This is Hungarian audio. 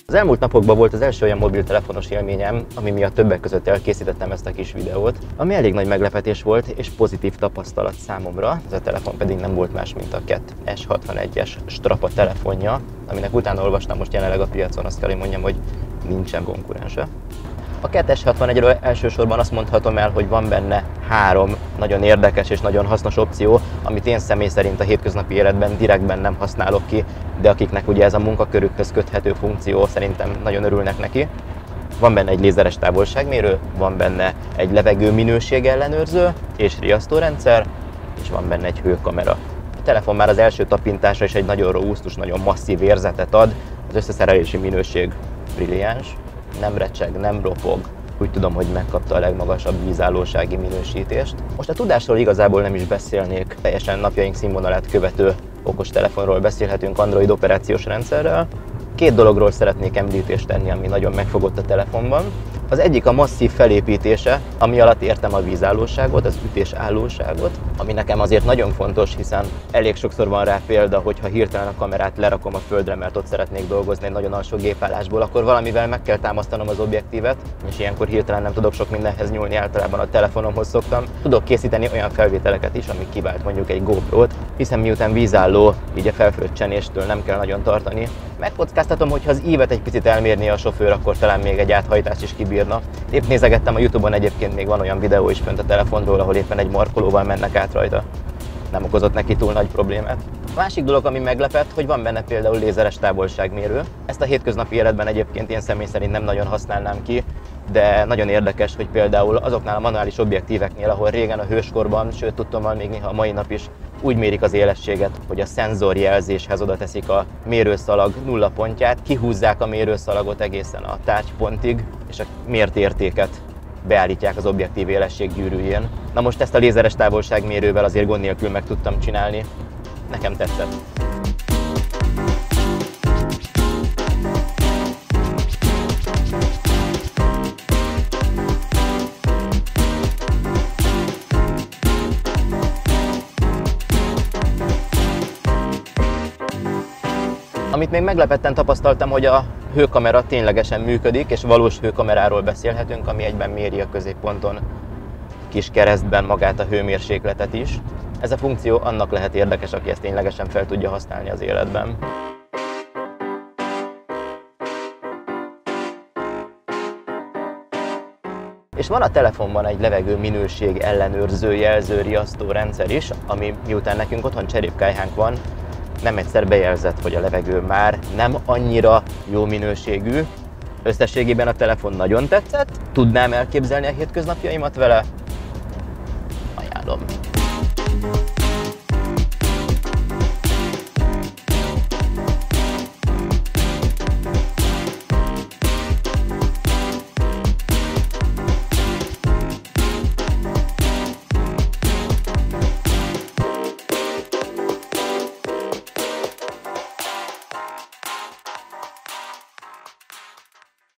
Az elmúlt napokban volt az első olyan mobiltelefonos élményem, ami miatt többek között elkészítettem ezt a kis videót, ami elég nagy meglepetés volt és pozitív tapasztalat számomra. Ez a telefon pedig nem volt más, mint a KET S61-es Strapa telefonja, aminek utána olvastam most jelenleg a piacon, azt kell, hogy mondjam, hogy nincsen konkurense. A KET S61-ről elsősorban azt mondhatom el, hogy van benne 3 nagyon érdekes és nagyon hasznos opció, amit én személy szerint a hétköznapi életben direktben nem használok ki, de akiknek ugye ez a munkakörükhöz köthető funkció, szerintem nagyon örülnek neki. Van benne egy lézeres távolságmérő, van benne egy levegő minőség ellenőrző és riasztórendszer, és van benne egy hőkamera. A telefon már az első tapintásra is egy nagyon robusztus, nagyon masszív érzetet ad, az összeszerelési minőség brilliáns, nem recseg, nem ropog. Úgy tudom, hogy megkapta a legmagasabb vízállósági minősítést. Most a tudásról igazából nem is beszélnék, teljesen napjaink színvonalát követő okostelefonról beszélhetünk Android operációs rendszerrel. 2 dologról szeretnék említést tenni, ami nagyon megfogott a telefonban. Az egyik a masszív felépítése, ami alatt értem a vízállóságot, az ütésállóságot, ami nekem azért nagyon fontos, hiszen elég sokszor van rá példa, hogyha hirtelen a kamerát lerakom a földre, mert ott szeretnék dolgozni egy nagyon alsó gépállásból, akkor valamivel meg kell támasztanom az objektívet, és ilyenkor hirtelen nem tudok sok mindenhez nyúlni, általában a telefonomhoz szoktam. Tudok készíteni olyan felvételeket is, ami kivált mondjuk egy GoPro-t, hiszen miután vízálló, így a felfröccsenéstől nem kell nagyon tartani. Megkockáztatom, hogy ha az ívet egy picit elmérné a sofőr, akkor talán még egy áthajtást is kibírna. Épp nézegettem a YouTube-on, egyébként még van olyan videó is fönt a telefonról, ahol éppen egy markolóval mennek át rajta. Nem okozott neki túl nagy problémát. A másik dolog, ami meglepett, hogy van benne például lézeres távolságmérő. Ezt a hétköznapi életben egyébként én személy szerint nem nagyon használnám ki, de nagyon érdekes, hogy például azoknál a manuális objektíveknél, ahol régen a hőskorban, sőt tudtommal még néha a mai nap is úgy mérik az élességet, hogy a szenzorjelzéshez oda teszik a mérőszalag 0 pontját, kihúzzák a mérőszalagot egészen a tárgypontig, és a mért értéket beállítják az objektív élesség gyűrűjén. Na most ezt a lézeres távolságmérővel azért gond nélkül meg tudtam csinálni. Nekem tetszett. Amit még meglepetten tapasztaltam, hogy a hőkamera ténylegesen működik, és valós hőkameráról beszélhetünk, ami egyben méri a középponton kis keresztben magát a hőmérsékletet is. Ez a funkció annak lehet érdekes, aki ezt ténylegesen fel tudja használni az életben. És van a telefonban egy levegő minőség ellenőrző jelző riasztó rendszer is, ami miután nekünk otthon cserépkályhánk van, nem egyszer bejelzett, hogy a levegő már nem annyira jó minőségű. Összességében a telefon nagyon tetszett, tudnám elképzelni a hétköznapjaimat vele, ajánlom.